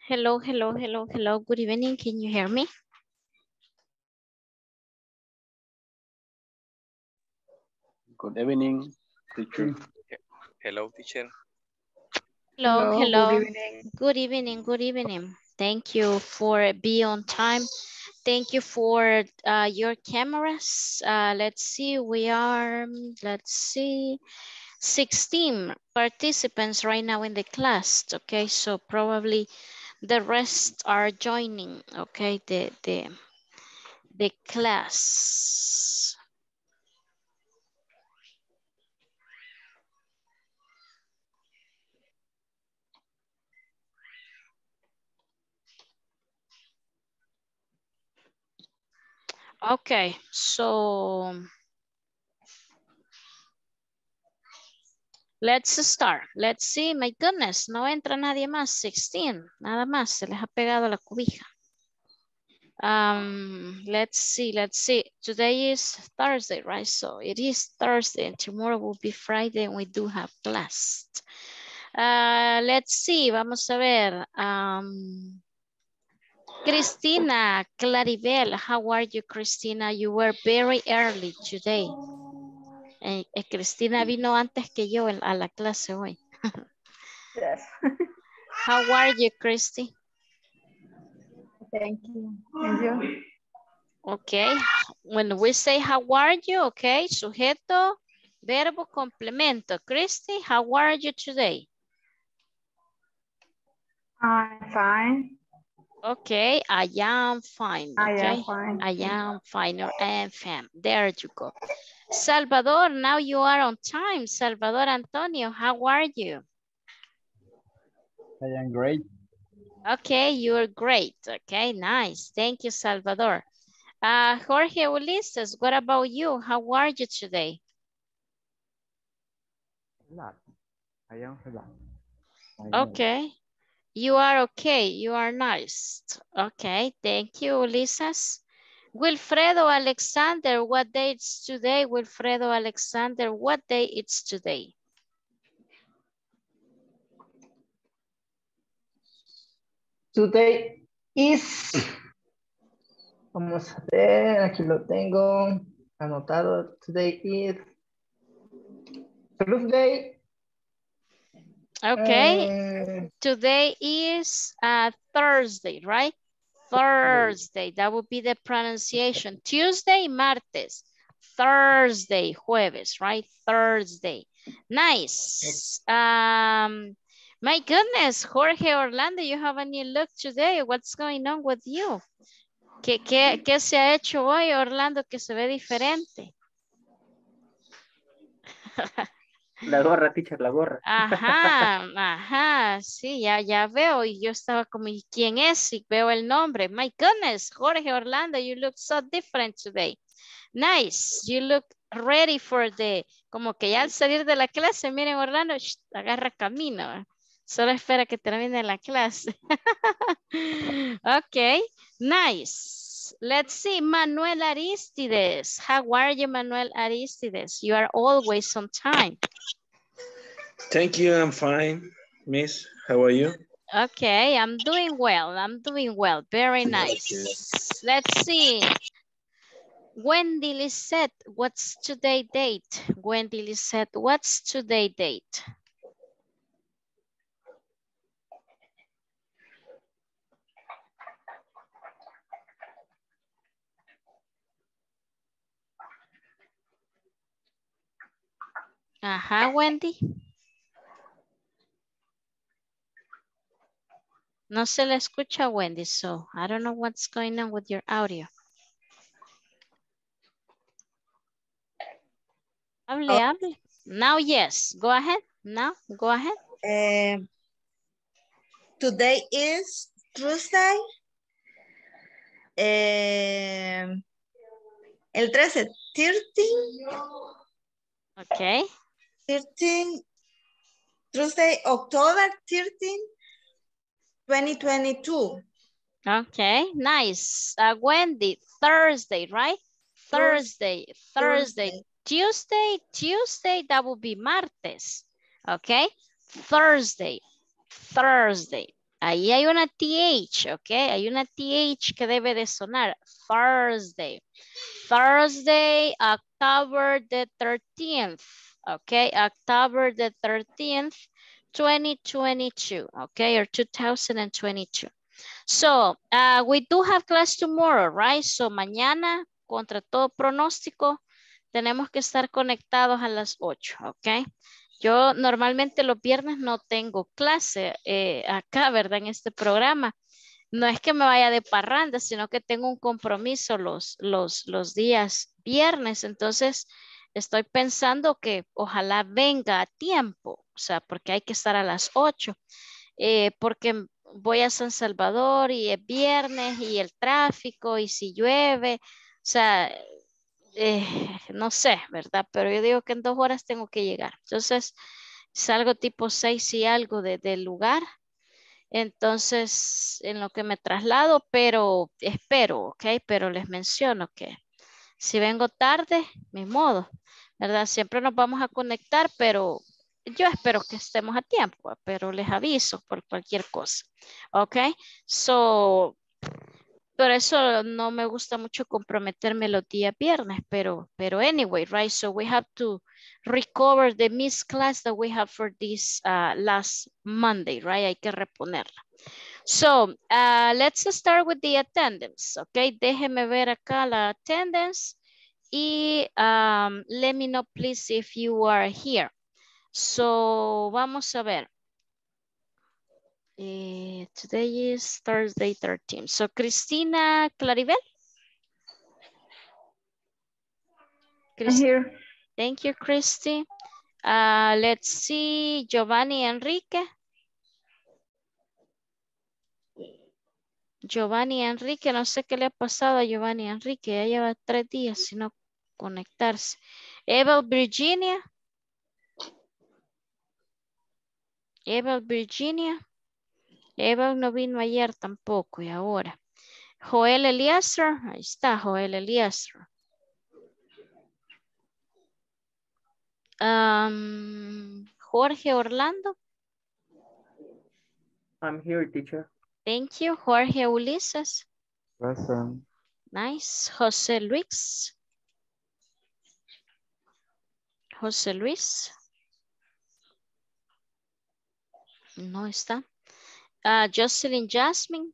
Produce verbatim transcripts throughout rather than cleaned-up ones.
Hello, hello, hello, hello. Good evening. Can you hear me? Good evening, teacher. Hello, teacher. Hello, Hello, good hello. evening. Good evening, good evening. Thank you for being on time. Thank you for uh, your cameras. Uh, let's see, we are, let's see, sixteen participants right now in the class. Okay, so probably the rest are joining, okay, the, the, the class. Okay, so let's start. Let's see. My goodness, no entra nadie más. sixteen, nada más. Se les ha pegado la cobija. Um, let's see. Let's see. Today is Thursday, right? So it is Thursday and tomorrow will be Friday and we do have class. Uh, let's see. Vamos a ver. Um, Cristina, Claribel, how are you, Cristina? You were very early today. Eh, eh, Cristina vino antes que yo a la clase hoy. Yes. How are you, Christy? Thank you. And you? Okay. When we say how are you, okay, sujeto, verbo, complemento. Christy, how are you today? I'm fine. Okay, I am fine, I okay? am fine. I am fine or I am fine. There you go. Salvador, now you are on time. Salvador Antonio, how are you? I am great. Okay, you're great. Okay, nice. Thank you, Salvador. Uh, Jorge Ulises, what about you? How are you today? Relax. I am relaxed. I know. Okay, you are okay. You are nice. Okay, thank you, Ulises. Wilfredo Alexander, what day it's today? Wilfredo Alexander, what day it's today? Today is, vamos a ver, aquí lo tengo anotado. Today is Thursday. Okay, Uh, today is uh, Thursday, right? Thursday, that would be the pronunciation. Tuesday, martes. Thursday, jueves, right? Thursday. Nice. Um, my goodness, Jorge Orlando, you have a new look today. What's going on with you? ¿Qué, qué, qué se ha hecho hoy, Orlando, que se ve diferente? La gorra, teacher, la gorra. Ajá, ajá, sí, ya, ya veo. Y yo estaba como, ¿y quién es? Y veo el nombre. My goodness, Jorge Orlando, you look so different today. Nice, you look ready for the, como que ya al salir de la clase, miren Orlando, shh, agarra camino. Solo espera que termine la clase. Ok, nice. Let's see, Manuel Aristides. How are you, Manuel Aristides? You are always on time. Thank you, I'm fine. Miss, how are you? Okay, I'm doing well. I'm doing well. Very nice. Let's see. Wendy Lisette, what's today date? Wendy Lisette, what's today date? Ajá, Wendy. No se le escucha, Wendy, so I don't know what's going on with your audio. Hable, Oh. hable. Now, yes, go ahead. Now, go ahead. Uh, today is Tuesday. Eh, el trece, thirteen. Okay. thirteen, Tuesday, October thirteenth, twenty twenty-two. Okay, nice. Uh, Wendy, Thursday, right? Thursday, Thursday, Thursday. Tuesday, Tuesday, that will be martes. Okay, Thursday, Thursday. Ahí hay una T H, ¿ok? Hay una T H que debe de sonar. Thursday. Thursday, October the thirteenth. Okay, October the thirteenth, twenty twenty-two. Okay, or two thousand twenty-two. So, uh, we do have class tomorrow, right? So, mañana, contra todo pronóstico, tenemos que estar conectados a las ocho, ¿ok? Yo normalmente los viernes no tengo clase eh, acá, ¿verdad? En este programa. No es que me vaya de parranda, sino que tengo un compromiso los, los, los días viernes. Entonces, estoy pensando que ojalá venga a tiempo, o sea, porque hay que estar a las ocho. Eh, porque voy a San Salvador y es viernes y el tráfico y si llueve, o sea, eh, no sé, ¿verdad? Pero yo digo que en dos horas tengo que llegar. Entonces, salgo tipo seis y algo de- del lugar. Entonces, en lo que me traslado, pero espero, ¿ok? Pero les menciono que si vengo tarde, mi modo, ¿verdad? Siempre nos vamos a conectar, pero yo espero que estemos a tiempo, pero les aviso por cualquier cosa, ¿ok? So, por eso no me gusta mucho comprometerme los días viernes, pero, pero anyway, right? So we have to recover the missed class that we have for this uh, last Monday, right? Hay que reponerla. So, uh, let's start with the attendance, okay? Déjeme ver acá la attendance y um, let me know please if you are here. So, vamos a ver. Uh, today is Thursday thirteen. So, Cristina Claribel? I'm here. Thank you, Christy. Uh, let's see, Giovanni Enrique. Giovanni Enrique, no sé qué le ha pasado a Giovanni Enrique, ya lleva tres días sin no conectarse. Evel Virginia. Evel Virginia. Evel no vino ayer tampoco y ahora. Joel Eliezer, ahí está Joel Eliezer. Um, Jorge Orlando. I'm here, teacher. Thank you. Jorge Ulises. Present. Nice. José Luis. José Luis. No está. Uh, Jocelyn Jasmine.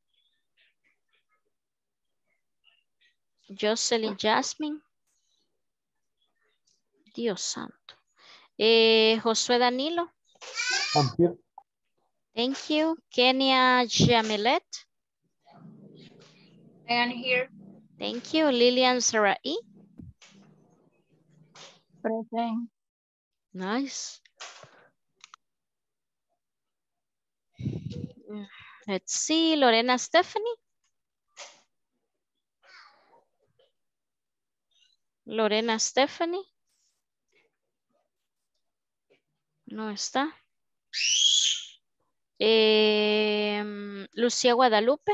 Jocelyn Jasmine. Dios santo. Eh, Josué Danilo. I'm here. Thank you. Kenia Jamilet. I am here. Thank you. Lilian Sarai. Present. Nice. Let's see. Lorena Stephanie. Lorena Stephanie. No está. Eh, Lucía Guadalupe.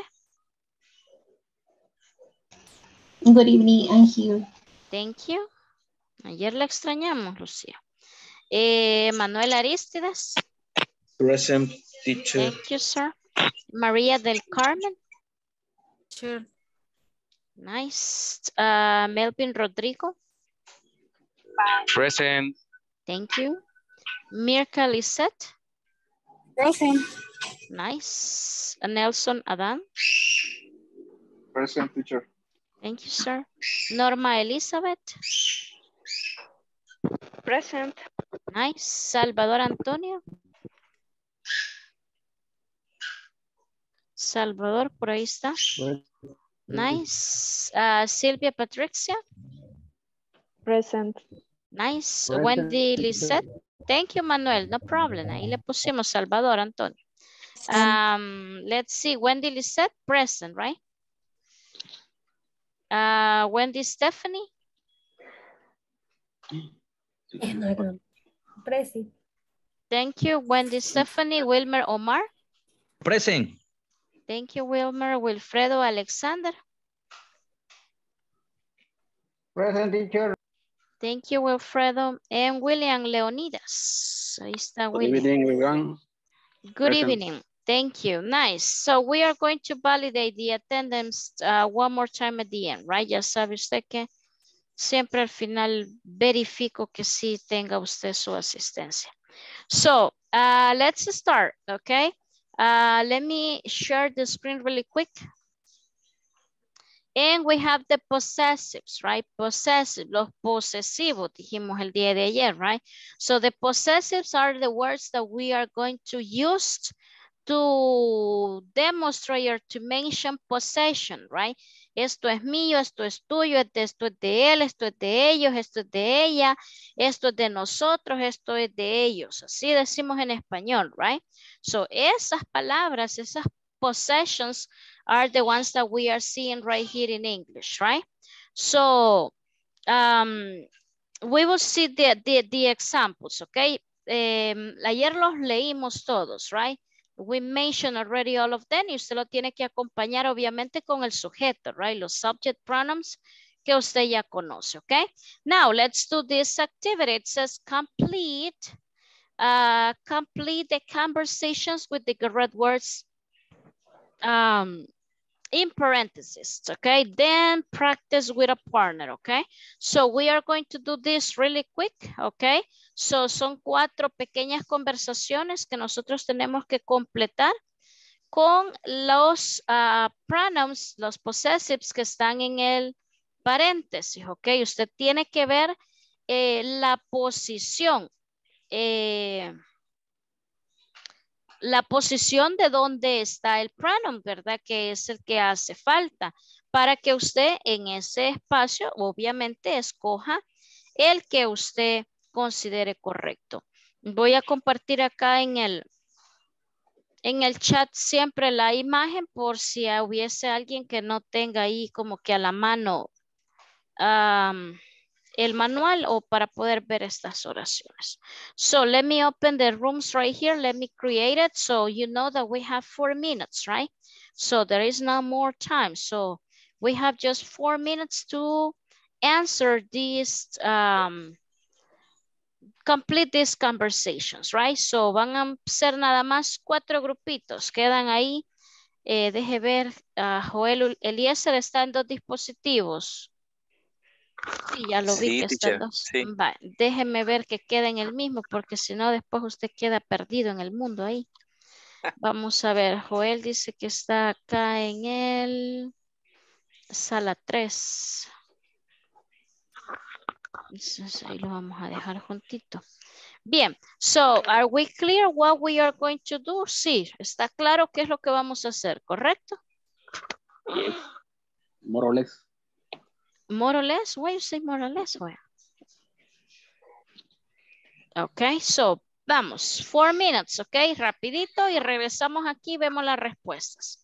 Good evening, I'm here. Thank you. Ayer la extrañamos, Lucía. Eh, Manuel Aristides. Present, teacher. Thank you, sir. María del Carmen. Sure. Nice. Uh, Melvin Rodrigo. Present. Thank you. Mirka Lisette. Present. Nice. Nelson Adan. Present, teacher. Thank you, sir. Norma Elizabeth. Present. Nice. Salvador Antonio. Salvador, por ahí está. Nice. Uh, Silvia Patricia. Present. Nice. Present, Wendy teacher. Lisette. Thank you, Manuel. No problem. Ahí le pusimos Salvador Antonio. Um, let's see. Wendy Lisette, present, right? Uh, Wendy Stephanie. Present. Thank you. Wendy Stephanie. Wilmer Omar. Present. Thank you, Wilmer. Wilfredo Alexander. Present, teacher. Thank you, Wilfredo. And William Leonidas. Ahí está Good William. evening, everyone. Good Present. evening. Thank you. Nice. So we are going to validate the attendance uh, one more time at the end, right? Ya sabe usted que siempre al final verifico que sí tenga usted su asistencia. So uh, let's start, okay? Uh, let me share the screen really quick. And we have the possessives, right? Possessive, los posesivos, dijimos el día de ayer, right? So the possessives are the words that we are going to use to demonstrate or to mention possession, right? Esto es mío, esto es tuyo, esto es de él, esto es de ellos, esto es de ella, esto es de nosotros, esto es de ellos. Así decimos en español, right? So esas palabras, esas possessions are the ones that we are seeing right here in English, right? So um, we will see the, the, the examples, okay? Um, ayer los leímos todos, right? We mentioned already all of them y usted lo tiene que acompañar obviamente con el sujeto, right? Los subject pronouns que usted ya conoce, okay? Now, let's do this activity. It says complete, uh, complete the conversations with the correct words um, in parentheses, okay? Then practice with a partner, okay? So we are going to do this really quick, okay? So son cuatro pequeñas conversaciones que nosotros tenemos que completar con los uh, pronouns, los possessives que están en el paréntesis, ok? Usted tiene que ver eh, la posición, eh, la posición de donde está el pronoun, ¿verdad? Que es el que hace falta para que usted en ese espacio obviamente escoja el que usted considere correcto. Voy a compartir acá en el, en el chat siempre la imagen por si hubiese alguien que no tenga ahí como que a la mano um, el manual o para poder ver estas oraciones. So let me open the rooms right here. Let me create it. So you know that we have four minutes, right? So there is no more time. So we have just four minutes to answer these, um, complete these conversations, right? So van a ser nada más cuatro grupitos. Quedan ahí. Eh, deje ver, uh, Joel Eliezer está en dos dispositivos. Sí, ya lo vi Sí, que está en teacher, dos. sí. Va, déjeme ver que queda en el mismo, porque si no, después usted queda perdido en el mundo ahí. Vamos a ver, Joel dice que está acá en el sala tres. Entonces, ahí lo vamos a dejar juntito. Bien, so, are we clear what we are going to do? Sí, está claro qué es lo que vamos a hacer, ¿correcto? More or less. More or less? Why you say more or less? Why? Ok, so, vamos, four minutes, ok, rapidito y regresamos aquí y vemos las respuestas.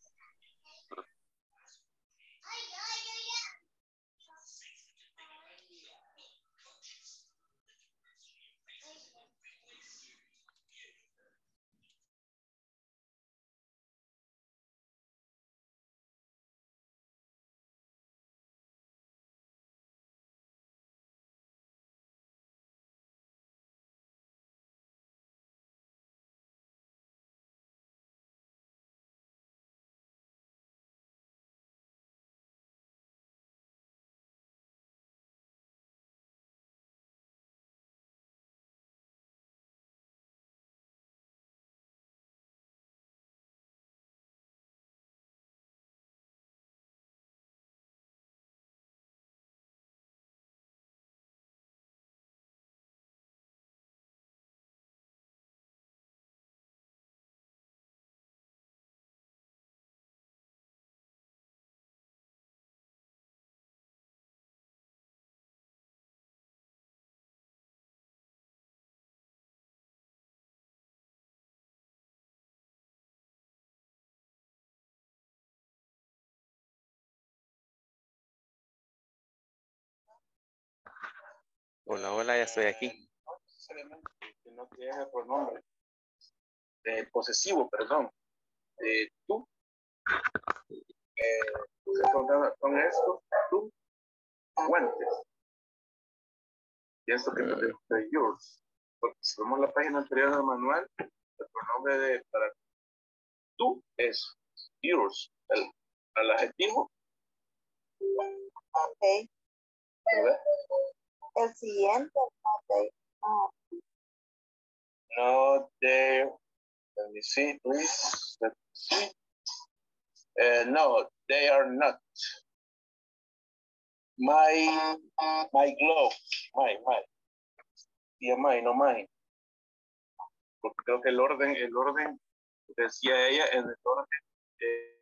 Hola, hola, ya estoy aquí. No tienes el pronombre. Eh, posesivo, perdón. Eh, tú. Eh, son, son estos, tú, guantes. Y esto que te de yours. Porque si vemos la página anterior del manual, el pronombre de para tú es yours. El, el adjetivo. Ok. ¿Verdad? El siguiente. Okay. Ah, No, they, let me see, please. Let's see. Uh, no, they are not. My, my glove, my, my. Y my, no mine. Porque creo que el orden, el orden, decía ella, en el orden, eh,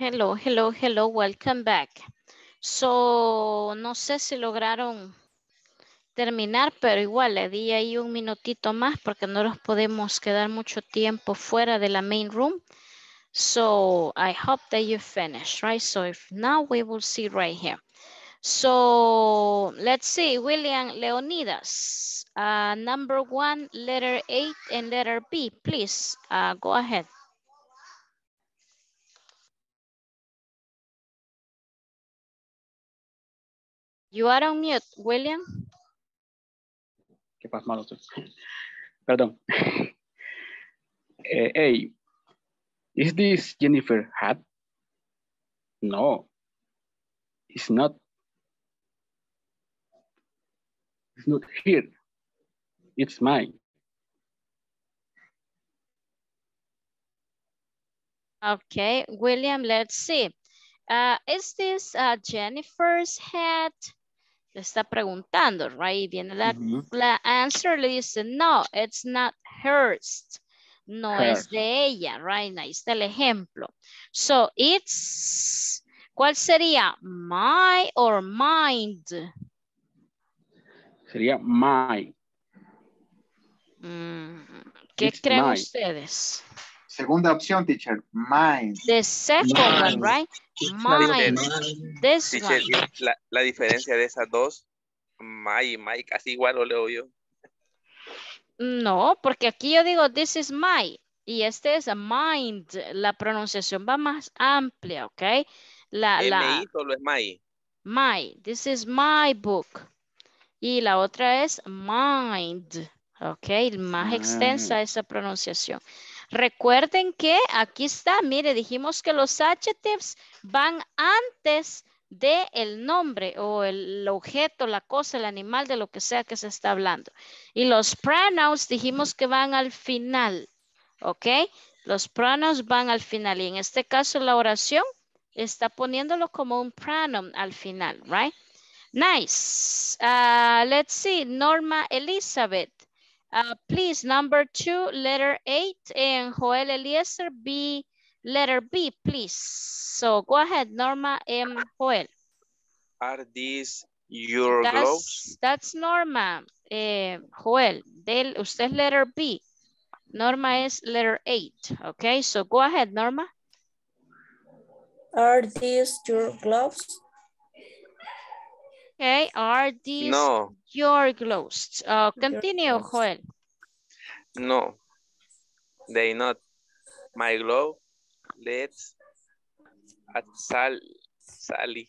Hello, hello, hello, welcome back. So, no sé si lograron terminar, pero igual le di ahí un minutito más porque no nos podemos quedar mucho tiempo fuera de la main room. So, I hope that you finish, right? So, if now we will see right here. So, let's see, William Leonidas, uh, number one, letter eight and letter B, please, uh, go ahead. You are on mute, William. ¿Qué pasa, malo? Perdón. Eh, hey, is this Jennifer hat? No, it's not. It's not here. It's mine. Okay, William, let's see. Uh, is this uh, Jennifer's hat? Le está preguntando, right? Viene la, Mm-hmm. la answer, le dice, no, it's not hers. No Hers. es de ella, right? Ahí está el ejemplo. So, it's, ¿cuál sería? My or mind? Sería my. Mm, ¿Qué It's creen mine. ustedes? Segunda opción, teacher. Mine. The second one, right? Mine. This Teacher, one. y la, la diferencia de esas dos, my y my, casi igual lo leo yo. No, porque aquí yo digo, this is my, y este es mind. La pronunciación va más amplia, ¿ok? La, la, M I solo es my. my, this is my book. Y la otra es mind, ¿ok? Más Ah. extensa esa pronunciación. Recuerden que aquí está, mire, dijimos que los adjectives van antes de el nombre o el objeto, la cosa, el animal, de lo que sea que se está hablando. Y los pronouns dijimos que van al final, ¿ok? Los pronouns van al final y en este caso la oración está poniéndolo como un pronoun al final, right? Nice. Uh, let's see, Norma Elizabeth. Uh, please, number two, letter eight, and Joel Eliezer, B, letter B, please. So go ahead, Norma and Joel. Are these your That's, gloves? that's Norma. Eh, Joel, del, usted es letter B. Norma is letter eight. Okay, so go ahead, Norma. Are these your gloves? Okay, are these No, your gloves? Uh, continue, Your gloves. Joel. no, they not. My glove, let's at Sal, Sally.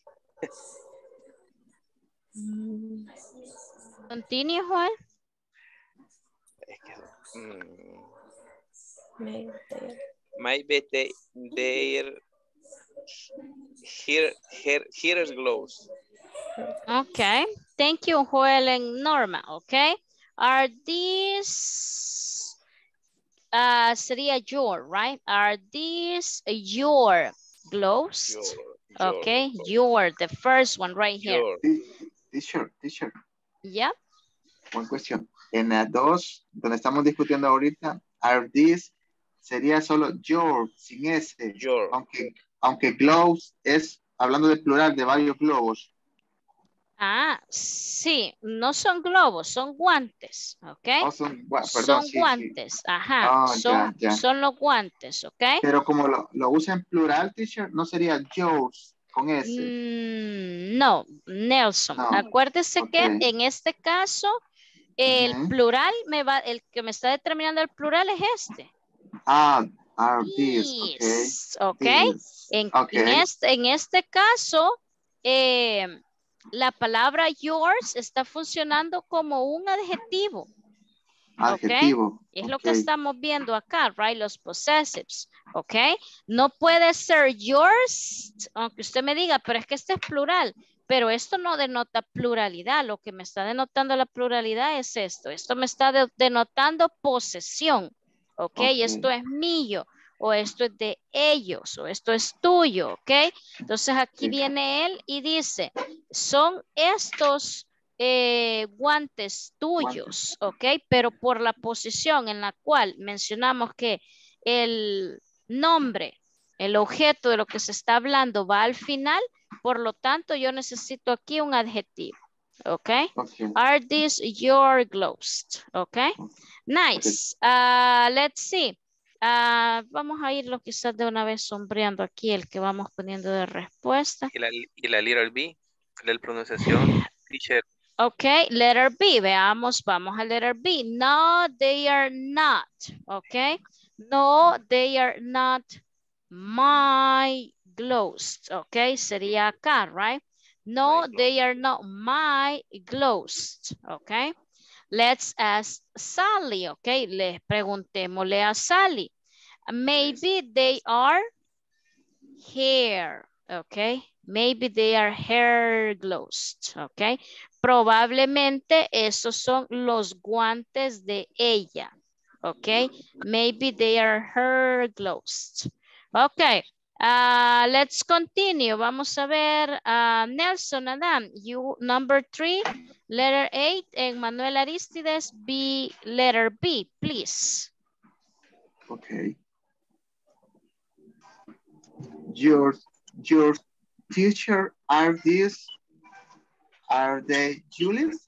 Mm, Continue, Joel. Es que, mm, maybe they- maybe they, they're here, here, here's gloves. Okay, thank you, Joel and Norma, okay? Are these, uh, sería your, right? Are these your gloves? Your, your, Okay, your, the first one right here. your. Te- Teacher, teacher. Yep. One question. En la dos, donde estamos discutiendo ahorita, are these, sería solo your, sin S. Your. Aunque, aunque gloves es, hablando de plural, de varios globos. Ah, sí, no son globos, son guantes, ¿ok? Oh, son, gua- perdón, Son sí, sí. guantes, ajá, Ah, son, ya, ya. son los guantes, ¿ok? Pero como lo, lo usa en plural, teacher, no sería yours con S. Mm, no, Nelson, No, acuérdese ok. que en este caso el Ujú. plural me va, el que me está determinando el plural es este. Ah, are these, ok. These, ¿ok? These, En, ok. en este, en este caso, eh, la palabra yours está funcionando como un adjetivo. Adjetivo. Es ok. lo que estamos viendo acá, right? Los possessives, ¿ok? No puede ser yours, aunque usted me diga, pero es que este es plural. Pero esto no denota pluralidad. Lo que me está denotando la pluralidad es esto. Esto me está de- denotando posesión, ¿ok? Ok. Esto es mío, o esto es de ellos, o esto es tuyo, ¿ok? Entonces aquí Sí. viene él y dice, son estos eh, guantes tuyos, ¿ok? Pero por la posición en la cual mencionamos que el nombre El objeto de lo que se está hablando va al final, por lo tanto yo necesito aquí un adjetivo. Okay. Okay. Are these your gloves? Okay. Nice. Uh, let's see. Uh, vamos a irlo quizás de una vez sombreando aquí el que vamos poniendo de respuesta. Y la, y la little B, la pronunciación, teacher. Okay, letter B. Veamos, vamos a letter B. No, they are not. Okay. No, they are not my gloves. Okay, sería acá, right? No, they are not my gloves. Okay. Let's ask Sally. Okay, le preguntémosle a Sally. Maybe they are hair. Okay. Maybe they are hair gloves. Okay. Probablemente esos son los guantes de ella. Okay. Maybe they are her gloves. Okay. Uh, let's continue. Vamos a ver. Uh, Nelson Adam, you number three, letter eight, and Manuel Aristides, B, letter B, please. Okay. Your, your teacher are these, are they Julius?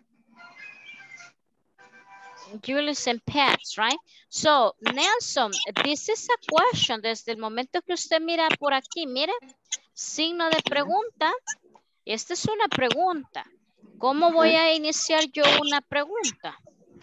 Julius and Pets, right? So, Nelson, this is a question. Desde el momento que usted mira por aquí, mire, signo de pregunta. Esta es una pregunta. ¿Cómo voy a iniciar yo una pregunta?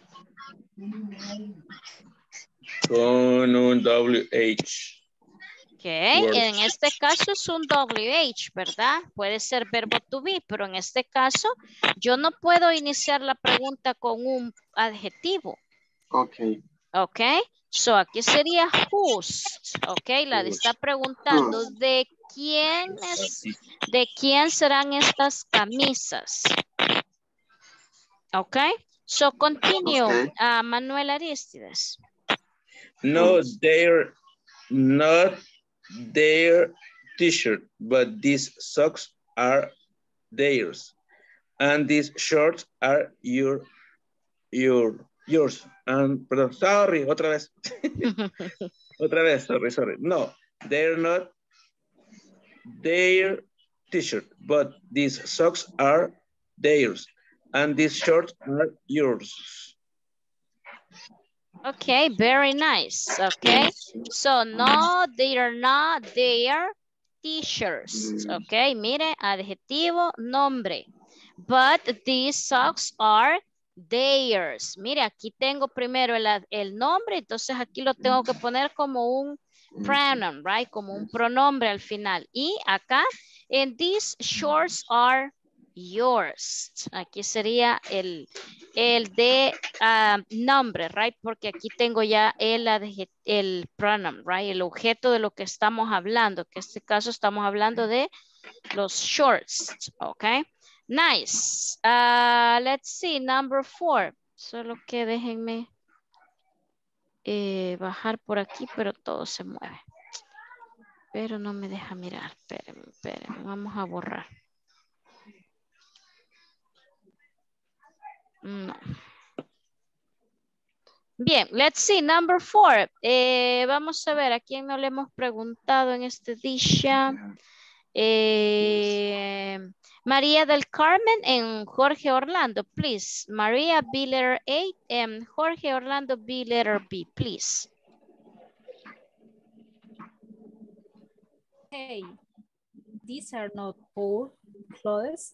Con un W H. Ok, en este caso es un W H, ¿verdad? Puede ser verbo to be, pero en este caso yo no puedo iniciar la pregunta con un adjetivo. Ok. Ok, so aquí sería whose. Ok, la de está preguntando de quién es, de quién serán estas camisas. Ok, so continue, Okay. uh, Manuel Aristides. No, they're not their t-shirt, but these socks are theirs. And these shorts are your, your, yours. And, perdón, sorry, otra vez. Otra vez, sorry, sorry. No, they're not their t-shirt, but these socks are theirs. And these shorts are yours. Okay, very nice. Okay, so no, they are not their t-shirts. Okay, mire, adjetivo, nombre. But these socks are theirs. Mire, aquí tengo primero el, el nombre, entonces aquí lo tengo que poner como un pronoun, right? Como un pronombre al final. Y acá, and these shorts are yours. Aquí sería el, el de uh, nombre, right? Porque aquí tengo ya el, el pronoun, right? El objeto de lo que estamos hablando, que en este caso estamos hablando de los shorts, ok? Nice. Uh, let's see, number four. Solo que déjenme eh, bajar por aquí, pero todo se mueve. Pero no me deja mirar. Espérenme, espérenme. Vamos a borrar. No. Bien, let's see, number four. Eh, vamos a ver, ¿a quién no le hemos preguntado en este día? Eh, María del Carmen en Jorge Orlando, please. María, B letter A, and Jorge Orlando, B letter B, please. Hey, these are not poor clothes.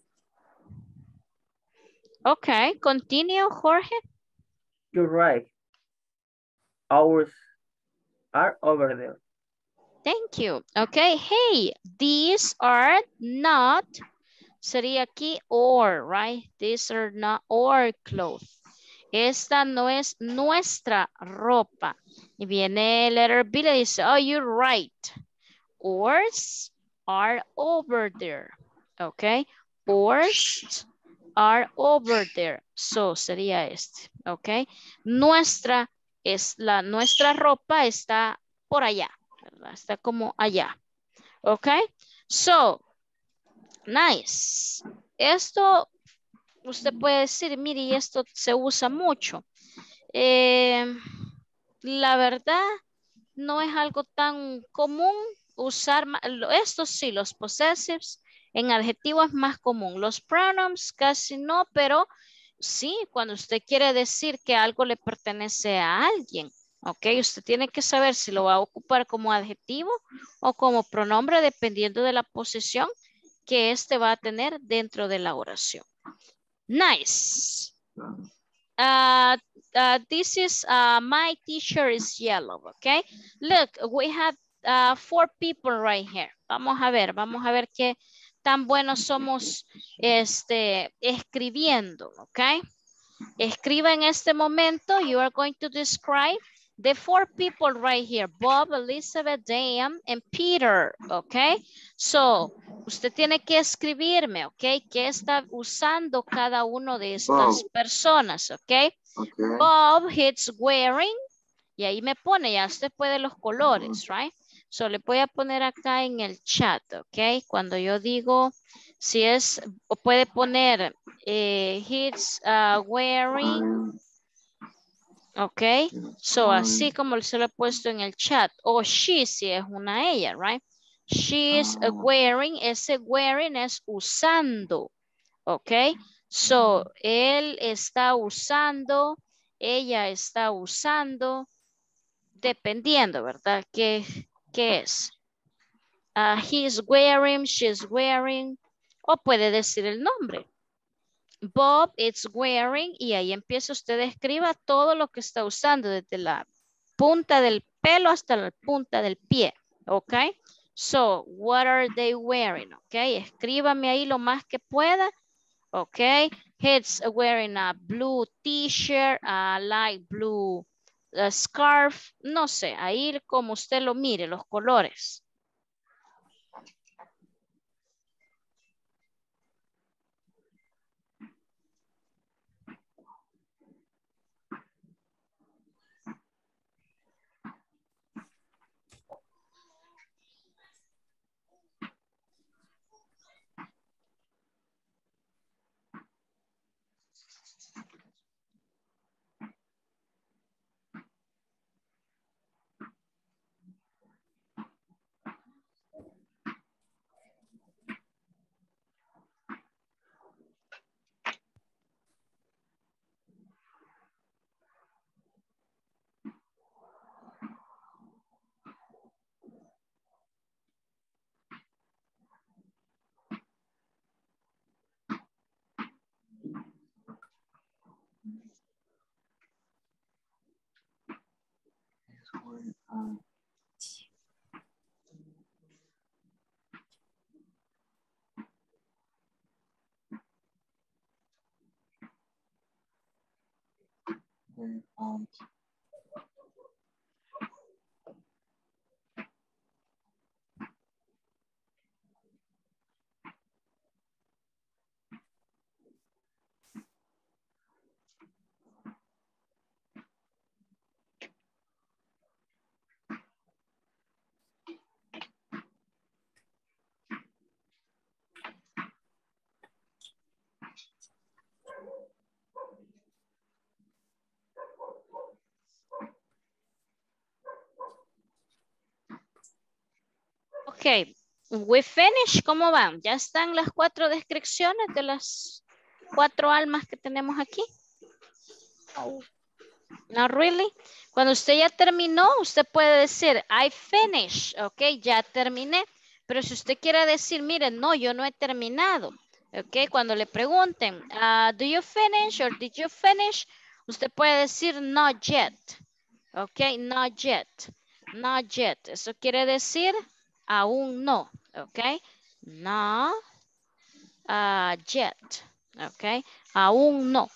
Okay, continue, Jorge. You're right. Ours are over there. Thank you. Okay, hey, these are not, sería aquí or, right? These are not our clothes. Esta no es nuestra ropa. Y viene letter B, le dice, oh, you're right. Ours are over there. Okay, ours are over there. So sería este. Okay, nuestra es la, nuestra ropa está por allá. Está como allá. Ok. So, nice. Esto, usted puede decir, mire, y esto se usa mucho. Eh, la verdad, no es algo tan común usar, estos sí, los possessives en adjetivos es más común. Los pronoun casi no, pero sí, cuando usted quiere decir que algo le pertenece a alguien, ok, usted tiene que saber si lo va a ocupar como adjetivo o como pronombre dependiendo de la posición que este va a tener dentro de la oración. Nice. Uh, uh, this is, uh, my t-shirt is yellow, okay? Look, we have uh, four people right here. Vamos a ver, vamos a ver qué tan buenos somos este, escribiendo, okay? Escriba en este momento, you are going to describe the four people right here, Bob, Elizabeth, Dan, and Peter, okay? So, usted tiene que escribirme, okay? ¿Qué está usando cada uno de estas Bob. personas, okay? Okay. Bob, he's wearing, y ahí me pone, ya usted puede los colores, right? So, le voy a poner acá en el chat, okay? Cuando yo digo, si es, o puede poner, eh, he's uh, wearing, ok, so así como se lo he puesto en el chat, o she si es una ella, right? She's uh, wearing, ese wearing es usando, ok, so él está usando, ella está usando, dependiendo, ¿verdad? ¿Qué, qué es? Uh, he's wearing, she's wearing, o puede decir el nombre. Bob is wearing, y ahí empieza usted a escriba todo lo que está usando, desde la punta del pelo hasta la punta del pie, ¿ok? So, what are they wearing? ¿Ok? Escríbame ahí lo más que pueda, ¿ok? He's wearing a blue t-shirt, a light blue a scarf, no sé, ahí como usted lo mire, los colores. Um, Ok, we finish, ¿cómo van? ¿Ya están las cuatro descripciones de las cuatro almas que tenemos aquí? Not really. Cuando usted ya terminó, usted puede decir, I finish, ok, ya terminé. Pero si usted quiere decir, mire, no, yo no he terminado, ok, cuando le pregunten, uh, do you finish or did you finish? Usted puede decir, not yet, ok, not yet, not yet. Eso quiere decir, aún no, ok, no uh, yet, ok, aún no.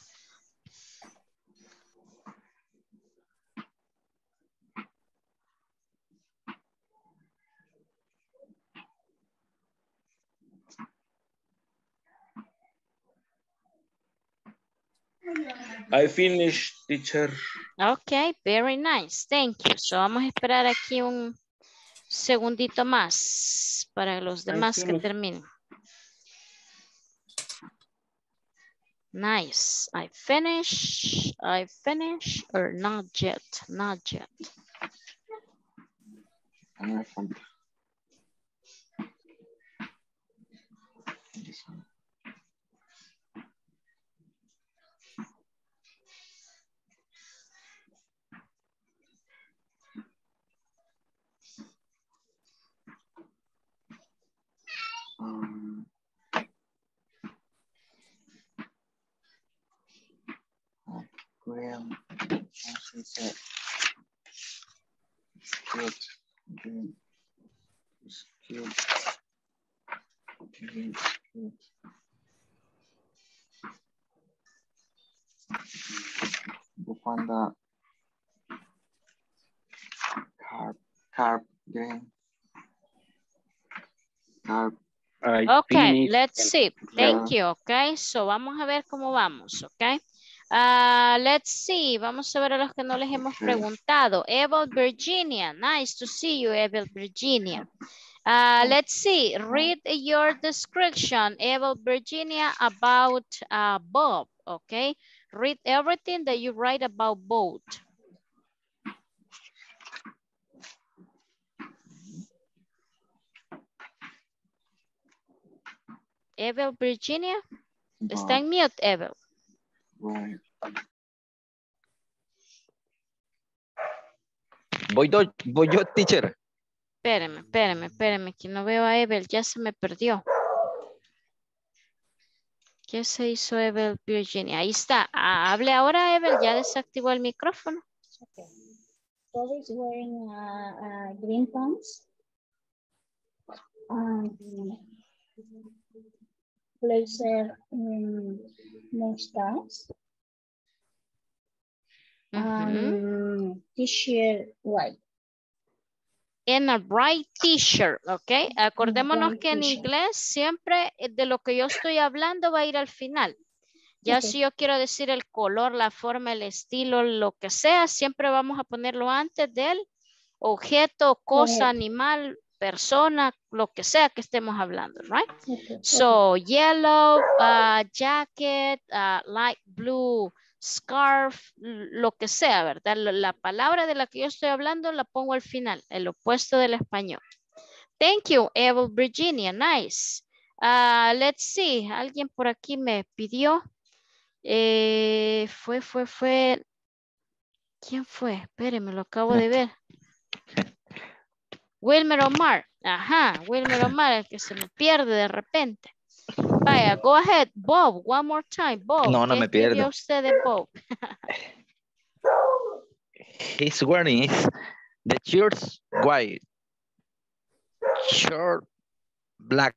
I finished, teacher. Ok, very nice. Thank you. So vamos a esperar aquí un segundito más para los demás que finished. terminen. Nice. I finish. I finish or not yet. Not yet. A mí me falta. Um, green, good, green, good, green, good. Bufanda, carp, carp, green, carp. I Okay, finished. let's see. Thank you, okay. So vamos a ver cómo vamos, okay. Uh, let's see. Vamos a ver a los que no les hemos preguntado. Evel Virginia. Nice to see you, Evel Virginia. Uh, let's see. Read your description, Evel Virginia, about uh, Bob, okay. Read everything that you write about boat. Evel Virginia. Bob. Está en mute, Evel. Right. Voy, do, voy yo, teacher. Espérame, espérame, espérame, que no veo a Evel, ya se me perdió. ¿Qué se hizo Evel Virginia? Ahí está. Ah, hable ahora, Evel, ya desactivó el micrófono. Okay. Bob is wearing a, a green pants. Um, blazer um, mustache. Uh-huh. um, T-shirt white. En a bright t-shirt, ¿ok? Acordémonos que en inglés siempre de lo que yo estoy hablando va a ir al final. Ya okay. Si yo quiero decir el color, la forma, el estilo, lo que sea, siempre vamos a ponerlo antes del objeto, cosa, okay. Animal, persona, lo que sea que estemos hablando, right? Okay. So, okay. Yellow, uh, jacket, uh, light blue, scarf, lo que sea, ¿verdad? La palabra de la que yo estoy hablando la pongo al final, el opuesto del español. Thank you, Evel Virginia, nice. Uh, let's see, alguien por aquí me pidió. Eh, fue, fue, fue. ¿Quién fue? Espérenme, lo acabo de ver. Wilmer Omar. Ajá, Wilmer Omar, el que se me pierde de repente. Vaya, go ahead, Bob, one more time. Bob, no, no ¿qué me pierdo. usted de Bob? He's wearing the shirts white, shirt black,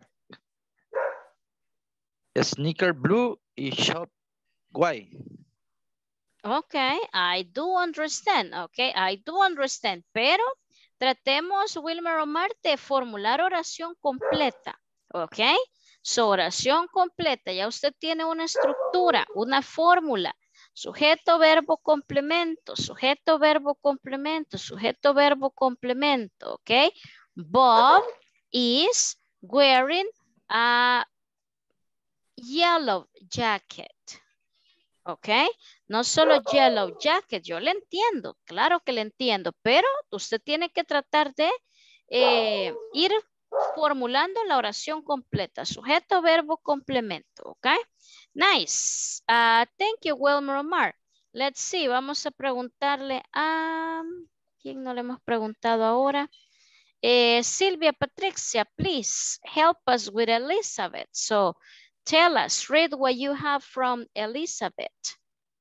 sneaker blue y short white. Okay, I do understand, okay, I do understand, pero tratemos, Wilmer Omar, de formular oración completa, okay. Su oración completa, ya usted tiene una estructura, una fórmula, sujeto, verbo, complemento, sujeto, verbo, complemento, sujeto, verbo, complemento, ¿ok? Bob is wearing a yellow jacket, ¿ok? No solo yellow jacket, yo le entiendo, claro que le entiendo, pero usted tiene que tratar de eh, ir formulando la oración completa, sujeto, verbo, complemento, ¿ok? Nice. Uh, thank you, Wilmer Omar. Let's see, vamos a preguntarle a... ¿Quién no le hemos preguntado ahora? Eh, Silvia Patricia, please help us with Elizabeth. So, tell us, read what you have from Elizabeth.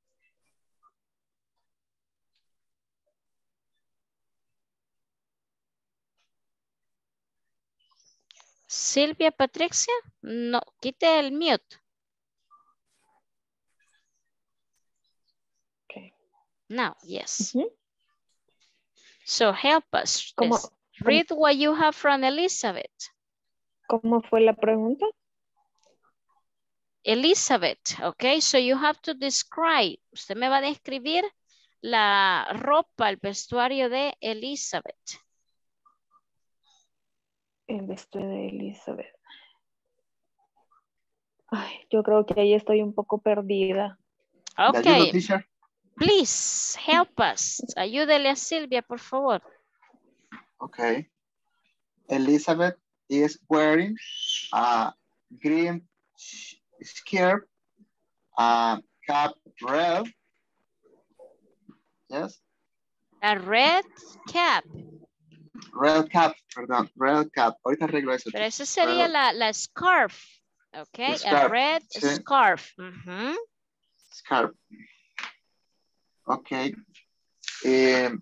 Silvia Patricia, no, quite el mute. Okay. Now, yes. Mm-hmm. So help us. ¿Cómo, read cómo, what you have from Elizabeth. ¿Cómo fue la pregunta? Elizabeth, okay, so you have to describe. Usted me va a describir la ropa, el vestuario de Elizabeth. El vestuario de Elizabeth. Ay, yo creo que ahí estoy un poco perdida. Okay. Please help us. Ayúdele a Silvia, por favor. Okay. Elizabeth is wearing a green skirt, a cap red. Yes. A red cap. Red cap, perdón, red cap. Ahorita arreglo eso. Pero esa sería red, la, la scarf. Ok, scarf, a red sí. scarf. Uh-huh. Scarf. Ok. Eh,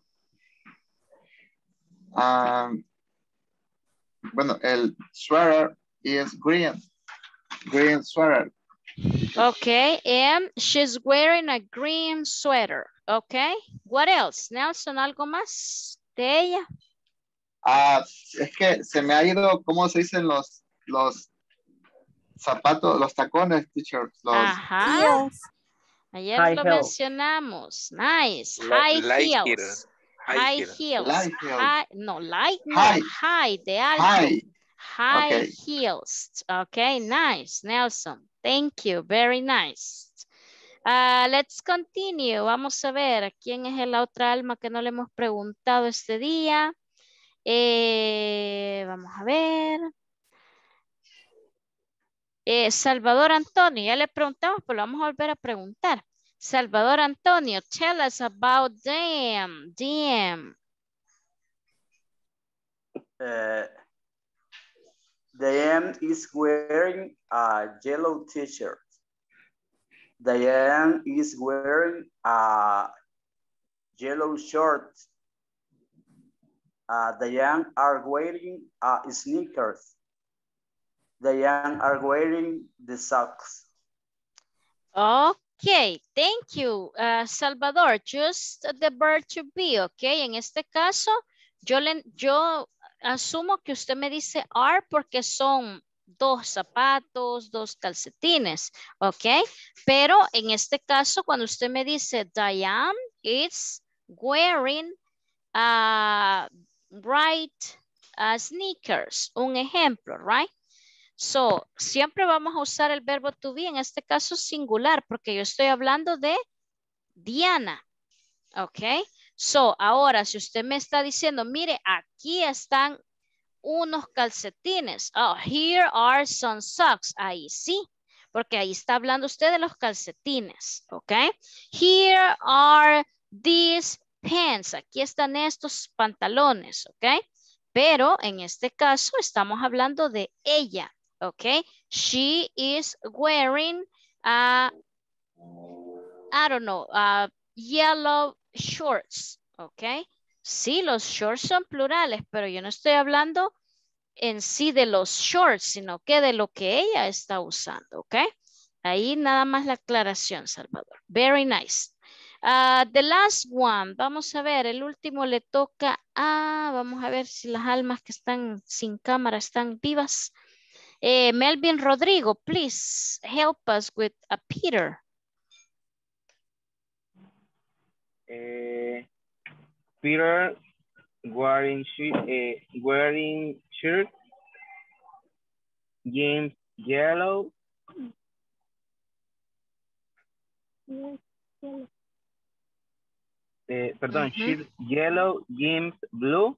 um, bueno, el sweater is green. Green sweater. Okay, and she's wearing a green sweater. Okay, what else? Nelson, ¿algo más de ella? Ah, es que se me ha ido, ¿cómo se dicen los, los zapatos, los tacones, teacher? Los... Ajá. Ayer High lo heel. mencionamos. Nice. Li- High light heels. heel. High High heel. heels. Light heel. High, no, light no. High. High, de alto. High. High Okay. heels. Okay, nice, Nelson. Thank you. Very nice. Uh, let's continue. Vamos a ver quién es la otra alma que no le hemos preguntado este día. Eh, vamos a ver. Eh, Salvador Antonio, ya le preguntamos, pero vamos a volver a preguntar. Salvador Antonio, tell us about them. Them. Uh, Diane is wearing a yellow t-shirt. Diane is wearing a yellow shirt. Uh, Diane are wearing uh, sneakers. Diane are wearing the socks. Ok, thank you, uh, Salvador. Just the verb to be, ok. En este caso, yo, le, yo asumo que usted me dice are porque son dos zapatos, dos calcetines, ok. Pero en este caso, cuando usted me dice Diane is wearing uh, bright uh, sneakers, un ejemplo, right? So, siempre vamos a usar el verbo to be, en este caso singular, porque yo estoy hablando de Diana. Ok. So, ahora, si usted me está diciendo, mire, aquí están unos calcetines. Oh, here are some socks. Ahí sí, porque ahí está hablando usted de los calcetines. Ok. Here are these pants. Aquí están estos pantalones. Ok. Pero en este caso estamos hablando de ella. Okay, she is wearing, uh, I don't know, uh, yellow shorts, okay. Sí, los shorts son plurales, pero yo no estoy hablando en sí de los shorts, sino que de lo que ella está usando, okay. Ahí nada más la aclaración, Salvador. Very nice. Uh, the last one, vamos a ver, el último le toca a, vamos a ver si las almas que están sin cámara están vivas. Eh, Melvin Rodrigo, please help us with a Peter. Uh, Peter wearing shirt, uh, wearing shirt, jeans yellow, uh, perdón, Uh-huh. shirt yellow, jeans blue,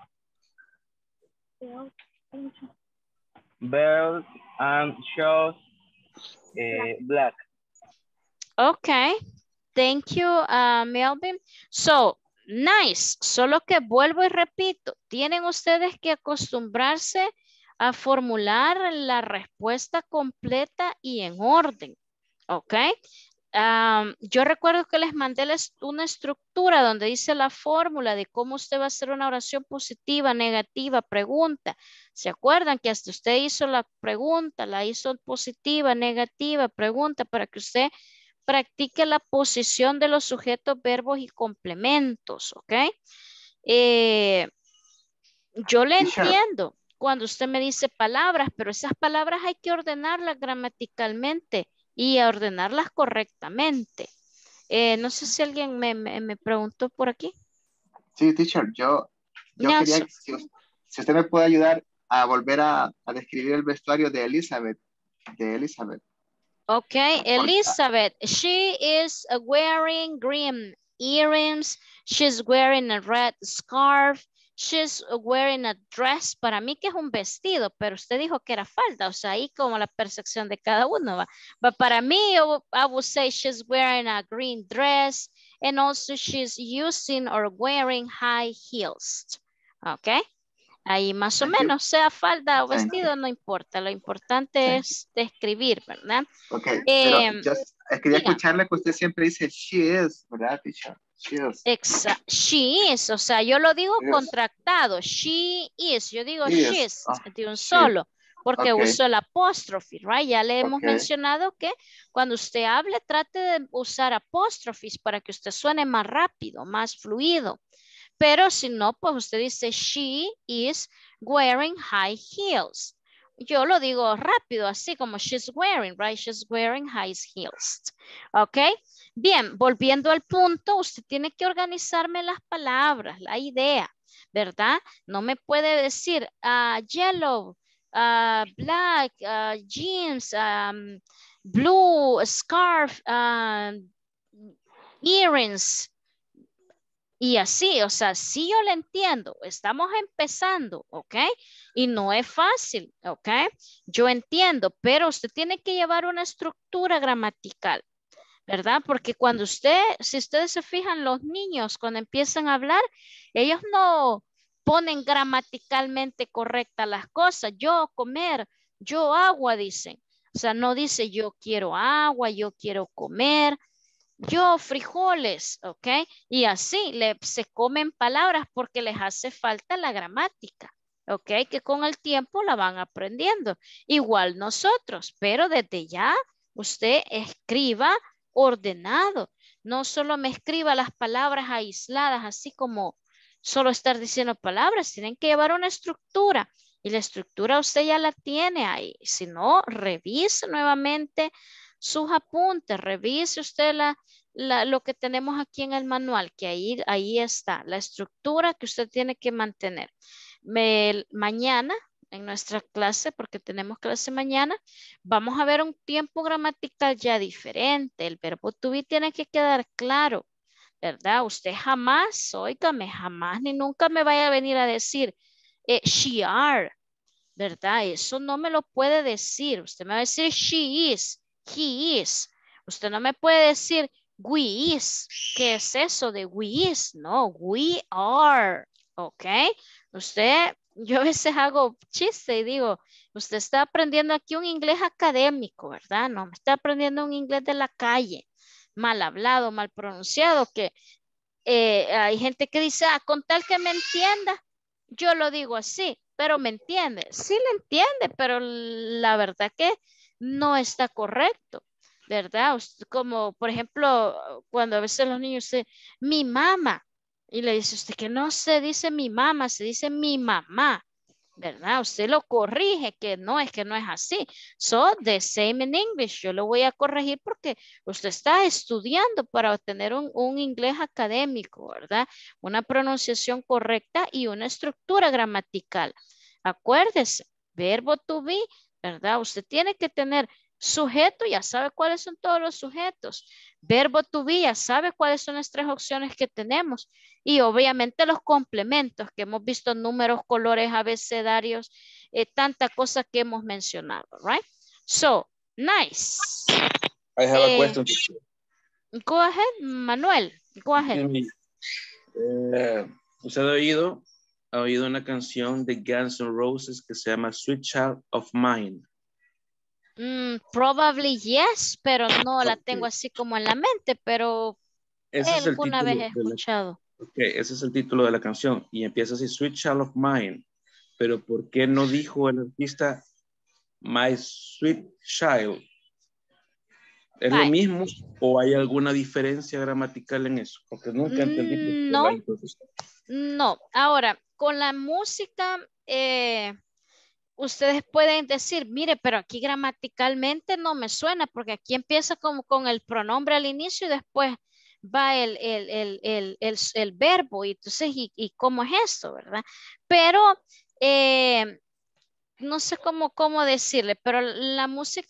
belt and shorts uh, black. Okay, thank you, uh, Melvin. So, nice. Solo que vuelvo y repito, tienen ustedes que acostumbrarse a formular la respuesta completa y en orden. Ok. Um, yo recuerdo que les mandé una estructura donde dice la fórmula de cómo usted va a hacer una oración positiva, negativa, pregunta. ¿Se acuerdan que hasta usted hizo la pregunta, la hizo positiva, negativa, pregunta, para que usted practique la posición de los sujetos, verbos y complementos, ¿ok? Eh, yo le entiendo cuando usted me dice palabras, pero esas palabras hay que ordenarlas gramaticalmente y ordenarlas correctamente. Eh, no sé si alguien me, me, me preguntó por aquí. Sí, teacher, yo, yo No, quería, so, si, si usted me puede ayudar a volver a, a describir el vestuario de Elizabeth, de Elizabeth. Okay, Elizabeth, she is wearing green earrings. She's wearing a red scarf. She's wearing a dress. Para mí que es un vestido, pero usted dijo que era falda. O sea, ahí como la percepción de cada uno va. But para mí, I would say she's wearing a green dress. And also she's using or wearing high heels. Ok. Ahí más o Thank you. menos, sea falda o Thank vestido, no importa. Lo importante Thank es describir, ¿verdad? Ok, Eh, pero just, eh, quería diga. escucharle que usted siempre dice she is, ¿verdad, teacher? She is. Exacto. She is, o sea, yo lo digo Yes. contractado. She is, yo digo She is. she's Ah, de un she. solo, porque Ok. uso el apóstrofe, right? Ya le hemos Ok. mencionado que cuando usted hable, trate de usar apóstrofes para que usted suene más rápido, más fluido. Pero si no, pues usted dice she is wearing high heels. Yo lo digo rápido, así como she's wearing, right? She's wearing high heels. ¿Ok? Bien, volviendo al punto, usted tiene que organizarme las palabras, la idea, ¿verdad? No me puede decir uh, yellow, uh, black, uh, jeans, um, blue, scarf, uh, earrings. Y así, o sea, sí yo le entiendo, estamos empezando, ¿ok? Y no es fácil, ¿ok? Yo entiendo, pero usted tiene que llevar una estructura gramatical, ¿verdad? Porque cuando usted, si ustedes se fijan, los niños cuando empiezan a hablar, ellos no ponen gramaticalmente correctas las cosas. Yo comer, yo agua, dicen. O sea, no dice yo quiero agua, yo quiero comer. Yo frijoles, ¿ok? Y así le, se comen palabras porque les hace falta la gramática, ¿ok? Que con el tiempo la van aprendiendo. Igual nosotros, pero desde ya usted escriba ordenado. No solo me escriba las palabras aisladas, así como solo estar diciendo palabras. Tienen que llevar una estructura. Y la estructura usted ya la tiene ahí. Si no, revise nuevamente sus apuntes, revise usted la, la, lo que tenemos aquí en el manual, que ahí, ahí está, la estructura que usted tiene que mantener. Me, mañana, en nuestra clase, porque tenemos clase mañana, vamos a ver un tiempo gramatical ya diferente. El verbo to be tiene que quedar claro, ¿verdad? Usted jamás, óigame, jamás ni nunca me vaya a venir a decir eh, she are, ¿verdad? Eso no me lo puede decir. Usted me va a decir she is. He is. Usted no me puede decir we is. ¿Qué es eso de we is? No, we are. ¿Ok? Usted, yo a veces hago chiste y digo, usted está aprendiendo aquí un inglés académico, ¿verdad? No me está aprendiendo un inglés de la calle. Mal hablado, mal pronunciado, que eh, hay gente que dice, ah, con tal que me entienda, yo lo digo así, pero me entiende. Sí le entiende, pero la verdad que no está correcto, ¿verdad? Usted, como, por ejemplo, cuando a veces los niños dicen, mi mamá, y le dice usted que no se dice mi mamá, se dice mi mamá, ¿verdad? Usted lo corrige, que no, es que no es así. So, the same in English. Yo lo voy a corregir porque usted está estudiando para obtener un, un inglés académico, ¿verdad? Una pronunciación correcta y una estructura gramatical. Acuérdese, verbo to be, ¿verdad? Usted tiene que tener sujeto, ya sabe cuáles son todos los sujetos. Verbo to be, ya sabe cuáles son las tres opciones que tenemos. Y obviamente los complementos que hemos visto, números, colores, abecedarios, eh, tanta cosa que hemos mencionado, right? So, nice. I have eh, a question. Go ahead, Manuel. Go ahead. Eh, ¿Usted ha oído, ha oído una canción de Guns N' Roses que se llama Sweet Child of Mine? Mm, probably yes, pero no la tengo así como en la mente, pero Ese es el alguna título vez he de la- escuchado. Ok, ese es el título de la canción y empieza así, Sweet Child of Mine. Pero ¿por qué no dijo el artista My Sweet Child? ¿Es Bye. lo mismo o hay alguna diferencia gramatical en eso? Porque nunca entendí por qué No. la hizo. No, ahora, con la música, eh, ustedes pueden decir, mire, pero aquí gramaticalmente no me suena, porque aquí empieza como con el pronombre al inicio y después va el, el, el, el, el, el verbo, y entonces, ¿y, y cómo es esto, verdad? Pero, eh, no sé cómo, cómo decirle, pero la música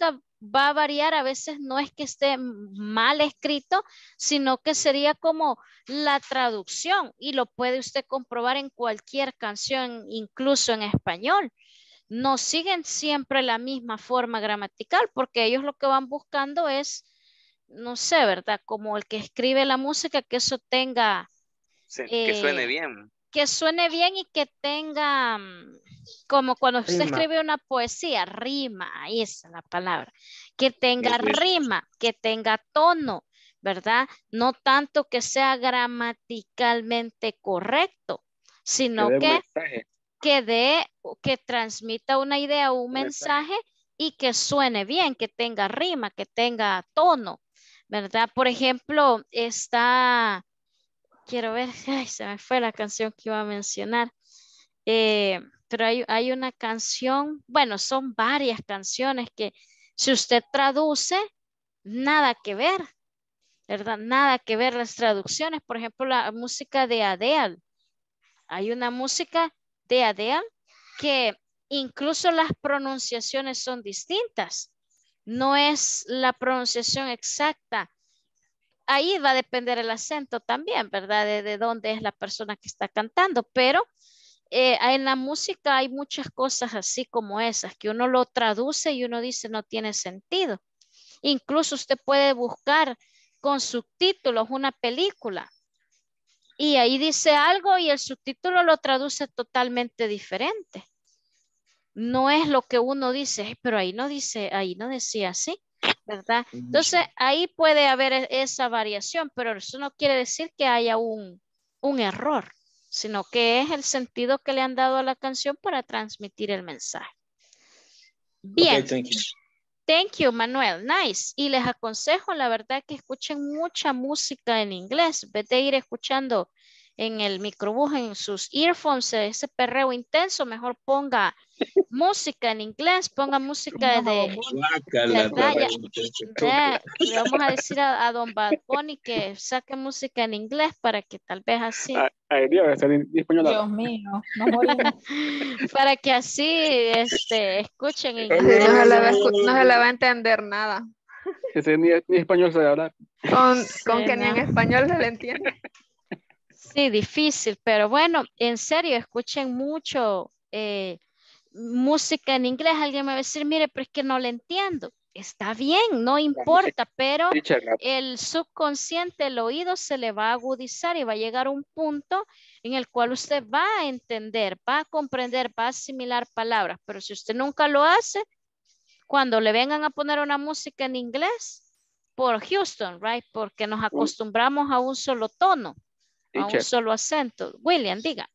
va a variar, a veces no es que esté mal escrito, sino que sería como la traducción y lo puede usted comprobar en cualquier canción, incluso en español. No siguen siempre la misma forma gramatical porque ellos lo que van buscando es, no sé, ¿verdad? Como el que escribe la música, que eso tenga... Sí, eh, que suene bien. Que suene bien y que tenga, mm, como cuando usted Rima. escribe una poesía, rima, ahí es la palabra, que tenga Ujú. rima, que tenga tono, ¿verdad? No tanto que sea gramaticalmente correcto, Que sino dé un que mensaje. que dé, que transmita una idea o un Un mensaje. mensaje y que suene bien, que tenga rima, que tenga tono, ¿verdad? Por ejemplo, está, quiero ver, ay, se me fue la canción que iba a mencionar. Eh, pero hay, hay una canción, bueno, son varias canciones que si usted traduce, nada que ver, ¿verdad? Nada que ver las traducciones. Por ejemplo, la música de Adele. Hay una música de Adele que incluso las pronunciaciones son distintas. No es la pronunciación exacta. Ahí va a depender el acento también, ¿verdad? De, de dónde es la persona que está cantando, pero eh, en la música hay muchas cosas así como esas, que uno lo traduce y uno dice no tiene sentido. Incluso usted puede buscar con subtítulos una película y ahí dice algo y el subtítulo lo traduce totalmente diferente. No es lo que uno dice, "Ay, pero ahí no dice, ahí no decía así, ¿verdad?" Entonces ahí puede haber e- esa variación, pero eso no quiere decir que haya un, un error, sino que es el sentido que le han dado a la canción para transmitir el mensaje. Bien. Ok, thank you. Thank you, Manuel. Nice. Y les aconsejo, la verdad, que escuchen mucha música en inglés. En vez de ir escuchando en el microbús, en sus earphones, ese perreo intenso, mejor ponga música en inglés, ponga música de, Guácala, ¿verdad? Ya, perra. ya, le vamos a decir a, a don Bad Bunny que saque música en inglés para que tal vez así, Ay, ay, Dios, está en español. Dios mío, nos morimos. para que así este, escuchen en Así no inglés. se le va a, escu- no se le va a entender nada. Ese ni, ni español sabe hablar. Con, con Sí, que ni en no. español se le entiende. Sí, difícil, pero bueno, en serio, escuchen mucho eh, música en inglés. Alguien me va a decir, mire, pero es que no le entiendo. Está bien, no importa, pero Teacher, la- el subconsciente, el oído se le va a agudizar y va a llegar a un punto en el cual usted va a entender, va a comprender, va a asimilar palabras. Pero si usted nunca lo hace, cuando le vengan a poner una música en inglés, por Houston, right? Porque nos un acostumbramos a un solo tono, a un teacher, solo acento. William, diga.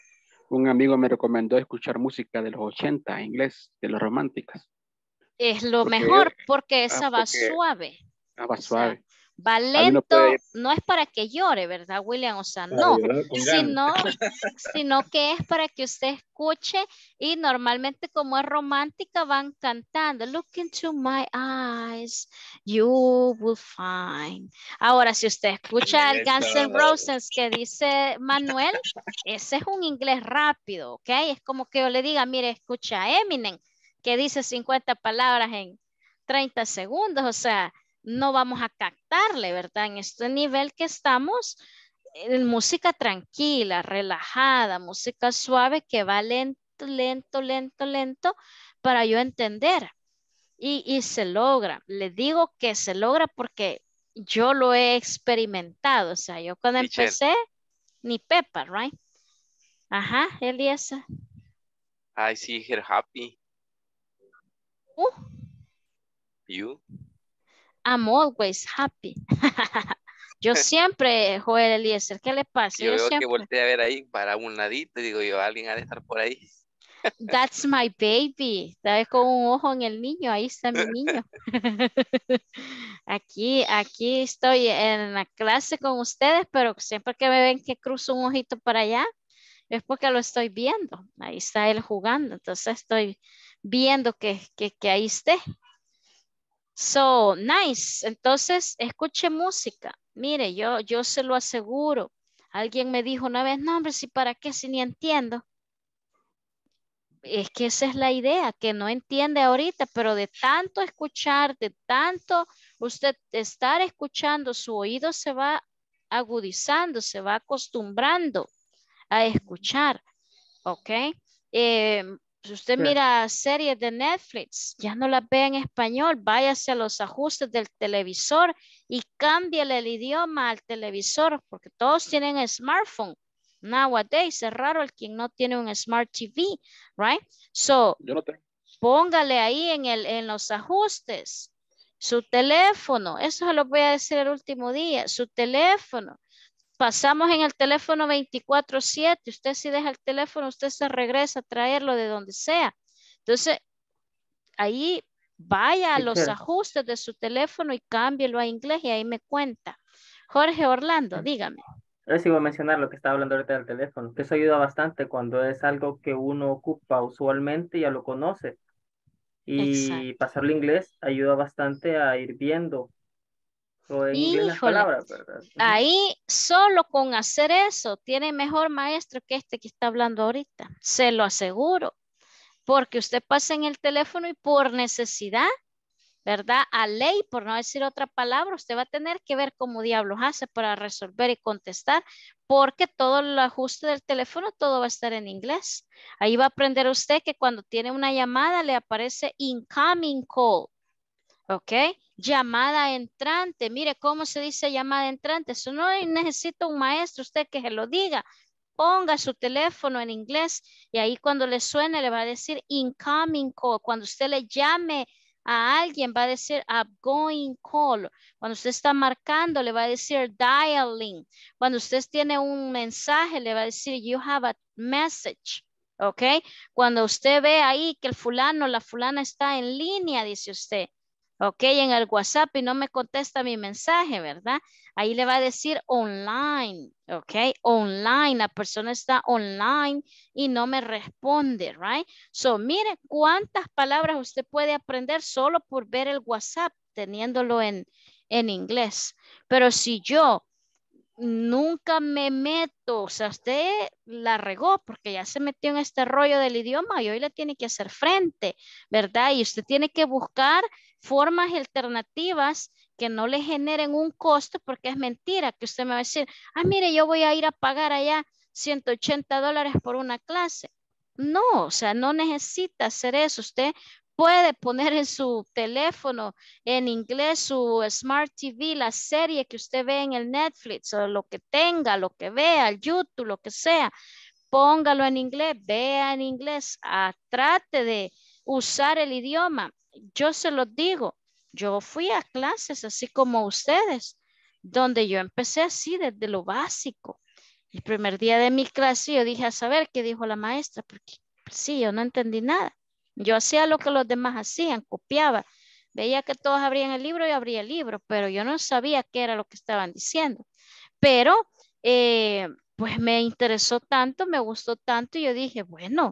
un amigo me recomendó escuchar música de los ochenta en inglés, de las románticas. Es lo Porque, mejor porque ah, esa va porque suave. ah, va O sea, suave. va Ahí uno puede lento, ir no es para que llore, ¿verdad, William? O sea, Para no, llorar con ganas. sino, sino que es para que usted escuche y normalmente como es romántica van cantando, look into my eyes, you will find. Ahora, si usted escucha el Guns N' Roses que dice Manuel, ese es un inglés rápido, ¿ok? Es como que yo le diga, mire, escucha a Eminem, que dice cincuenta palabras en treinta segundos, o sea, no vamos a captarle, ¿verdad? En este nivel que estamos, en música tranquila, relajada, música suave que va lento, lento, lento, lento para yo entender. Y, y se logra. Le digo que se logra porque yo lo he experimentado. O sea, yo cuando Teacher, empecé, ni pepa, right? Ajá, Eliezer. I see her happy. Uh, You? I'm always happy. Yo siempre, Joel Eliezer, ¿qué le pasa? Yo Yo veo que siempre. volteé a ver ahí para un ladito y digo yo, alguien ha de estar por ahí. That's my baby. Está con un ojo en el niño. Ahí está mi niño. Aquí, aquí estoy en la clase con ustedes, pero siempre que me ven que cruzo un ojito para allá, es porque lo estoy viendo. Ahí está él jugando. Entonces estoy viendo que, que, que ahí esté. So, nice. Entonces, escuche música. Mire, yo, yo se lo aseguro. Alguien me dijo una vez, no, hombre, si para qué, si ni entiendo. Es que esa es la idea, que no entiende ahorita, pero de tanto escuchar, de tanto usted estar escuchando, su oído se va agudizando, se va acostumbrando a escuchar, ¿ok? Eh, si usted Sí. mira series de Netflix, ya no las ve en español, váyase a los ajustes del televisor y cámbiale el idioma al televisor, porque todos tienen smartphone. Nowadays, es raro el quien no tiene un Smart T V, right? So, Yo no tengo. póngale ahí en, el, en los ajustes su teléfono. Eso se lo voy a decir el último día. Su teléfono. Pasamos en el teléfono veinticuatro siete. Usted si deja el teléfono, usted se regresa a traerlo de donde sea. Entonces, ahí vaya a los Teacher. ajustes de su teléfono y cámbielo a inglés y ahí me cuenta. Jorge Orlando, dígame. Yo sí voy a mencionar lo que estaba hablando ahorita del teléfono, que eso ayuda bastante cuando es algo que uno ocupa usualmente, ya lo conoce. Y Exacto. pasarlo a inglés ayuda bastante a ir viendo o en inglés las Híjole, palabras, ¿verdad? Ujú. ahí solo con hacer eso tiene mejor maestro que este que está hablando ahorita, se lo aseguro, porque usted pasa en el teléfono y por necesidad, ¿verdad? A ley, por no decir otra palabra, usted va a tener que ver cómo diablos hace para resolver y contestar, porque todo el ajuste del teléfono, todo va a estar en inglés. Ahí va a aprender usted que cuando tiene una llamada le aparece incoming call. ¿Ok? Llamada entrante. Mire cómo se dice llamada entrante. Eso no necesita un maestro, usted que se lo diga. Ponga su teléfono en inglés y ahí cuando le suene le va a decir incoming call. Cuando usted le llame a alguien va a decir outgoing call. Cuando usted está marcando le va a decir dialing. Cuando usted tiene un mensaje le va a decir you have a message. ¿Ok? Cuando usted ve ahí que el fulano, la fulana está en línea, dice usted. Ok, en el WhatsApp y no me contesta mi mensaje, ¿verdad? Ahí le va a decir online, ok, online, la persona está online y no me responde, right? So, mire cuántas palabras usted puede aprender solo por ver el WhatsApp, teniéndolo en, en inglés. Pero si yo nunca me meto, o sea, usted la regó porque ya se metió en este rollo del idioma y hoy le tiene que hacer frente, ¿verdad? Y usted tiene que buscar formas alternativas que no le generen un costo porque es mentira que usted me va a decir, ah, mire, yo voy a ir a pagar allá ciento ochenta dólares por una clase. No, o sea, no necesita hacer eso. Usted puede poner en su teléfono en inglés su Smart T V, la serie que usted ve en el Netflix o lo que tenga, lo que vea, el YouTube, lo que sea. Póngalo en inglés, vea en inglés, ah, trate de usar el idioma. Yo se los digo, yo fui a clases así como ustedes, donde yo empecé así desde lo básico. El primer día de mi clase yo dije a saber qué dijo la maestra, porque sí, yo no entendí nada. Yo hacía lo que los demás hacían, copiaba. Veía que todos abrían el libro y abría el libro, pero yo no sabía qué era lo que estaban diciendo. Pero, eh, pues me interesó tanto, me gustó tanto y yo dije, bueno,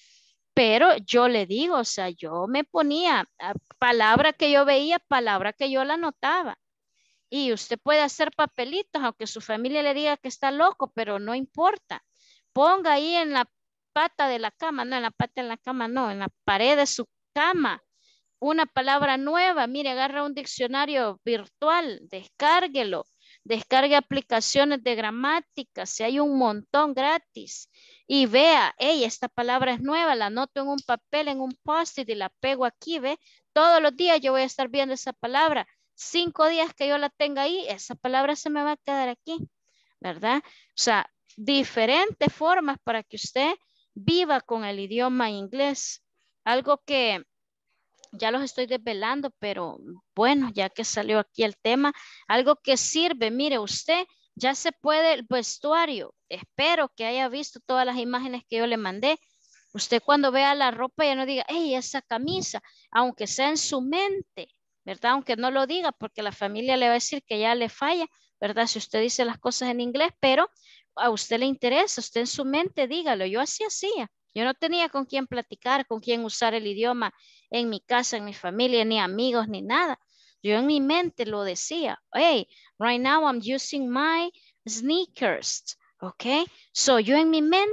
pero yo le digo, o sea, yo me ponía a palabra que yo veía, palabra que yo la anotaba. Y usted puede hacer papelitos, aunque su familia le diga que está loco, pero no importa. Ponga ahí en la pata de la cama, no en la pata de la cama, no, en la pared de su cama, una palabra nueva. Mire, agarra un diccionario virtual, descárguelo, descargue aplicaciones de gramática, si hay un montón gratis. Y vea, hey, esta palabra es nueva, la anoto en un papel, en un post-it y la pego aquí, ve. Todos los días yo voy a estar viendo esa palabra. Cinco días que yo la tenga ahí, esa palabra se me va a quedar aquí, ¿verdad? O sea, diferentes formas para que usted viva con el idioma inglés. Algo que ya los estoy desvelando, pero bueno, ya que salió aquí el tema, algo que sirve, mire usted, ya se puede el vestuario. Espero que haya visto todas las imágenes que yo le mandé. Usted cuando vea la ropa ya no diga, hey, esa camisa, aunque sea en su mente, ¿verdad? Aunque no lo diga porque la familia le va a decir que ya le falla, ¿verdad? Si usted dice las cosas en inglés, pero a usted le interesa, usted en su mente dígalo, yo así hacía. Yo no tenía con quién platicar, con quién usar el idioma en mi casa, en mi familia, ni amigos, ni nada. Yo en mi mente lo decía, hey, right now I'm using my sneakers, ¿ok? So yo en mi mente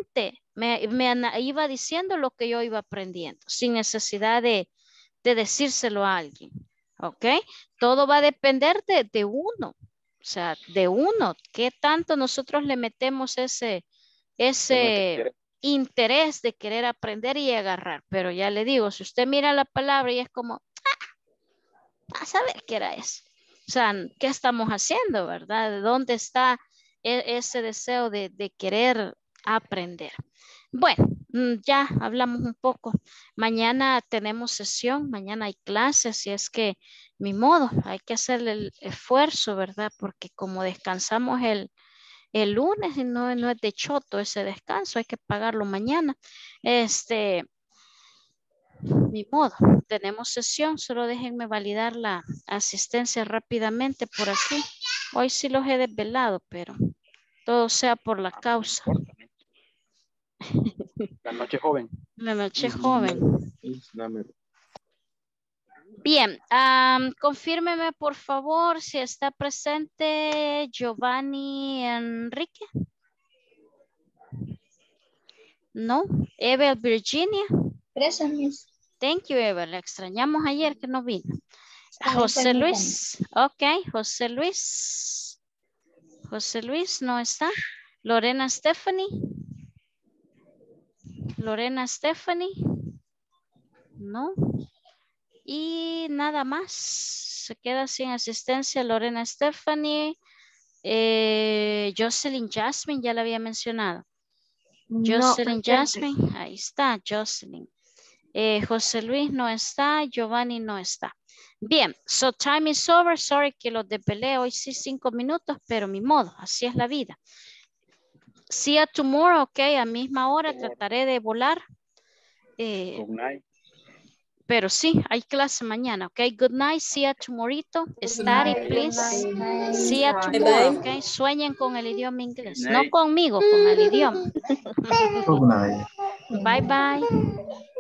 Me, me ana- iba diciendo lo que yo iba aprendiendo, sin necesidad de, de decírselo a alguien. ¿Ok? Todo va a depender de, de uno. O sea, de uno. ¿Qué tanto nosotros le metemos ese, ese interés de querer aprender y agarrar? Pero ya le digo, si usted mira la palabra y es como, ah, a saber qué era eso. O sea, ¿qué estamos haciendo, verdad? ¿De dónde está e- ese deseo de, de querer aprender? Bueno, mm, ya hablamos un poco. Mañana tenemos sesión, mañana hay clases, así es que, ni modo, hay que hacer el esfuerzo, ¿verdad? Porque como descansamos el, el lunes y no, no es de choto ese descanso, hay que pagarlo mañana. Este, ni modo, tenemos sesión, solo déjenme validar la asistencia rápidamente por aquí. Hoy sí los he desvelado, pero todo sea por la causa. La noche joven. La noche joven. Bien, am, confírmeme por favor si está presente Giovanni Enrique. No. Evel Virginia. Presente. Thank you, Evel. La extrañamos ayer que no vino. Está José bien, Luis. Ok, José Luis. José Luis no está. Lorena Stephanie. Lorena Stephanie. No. Y nada más. Se queda sin asistencia Lorena Stephanie. Eh, Jocelyn Jasmine, ya la había mencionado. Jocelyn Jasmine, ahí está, Jocelyn. Eh, José Luis no está, Giovanni no está. Bien, so time is over. Sorry que los desvelé hoy sí cinco minutos, pero mi modo, así es la vida. See you tomorrow, ok, a misma hora trataré de volar. Eh, Good night. Pero sí, hay clase mañana, ok. Good night, see you tomorrow. Study, please. See you tomorrow, ok. Sueñen con el idioma inglés. No conmigo, con el idioma. Good night. Bye, bye.